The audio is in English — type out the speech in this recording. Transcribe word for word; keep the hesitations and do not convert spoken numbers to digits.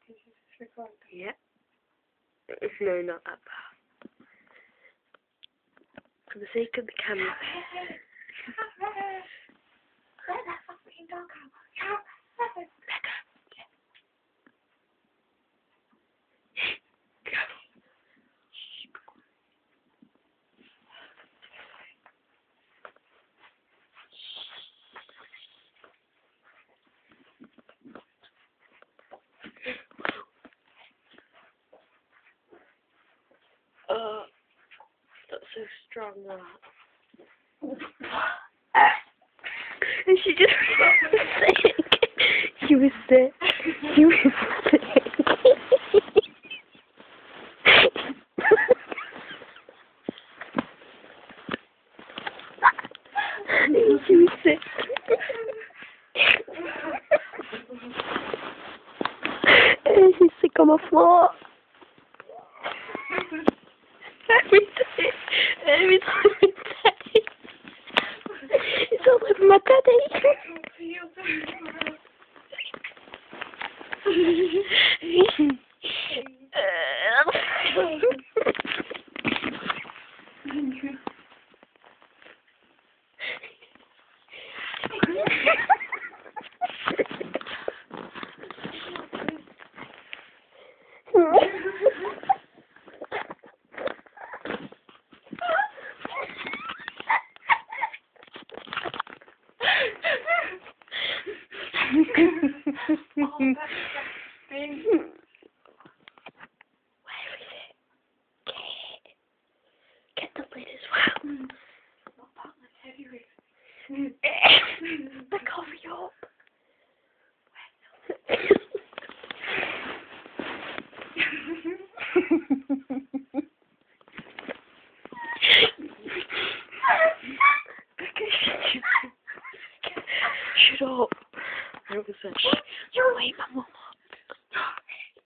Yeah. No, not that far. For the sake of the camera. Let that fucking dog out. Uh, that's so strong, that. And she just was sick. She was sick. She was sick. She was sick. And she's sick on my floor. Every day, every time I say, it's all over my teddy. Oh, that's disgusting. Where is it? Get it. Get the lid as well. What part of my teddy rig? The cover you up. Shut up. I was like, you wait, Mum.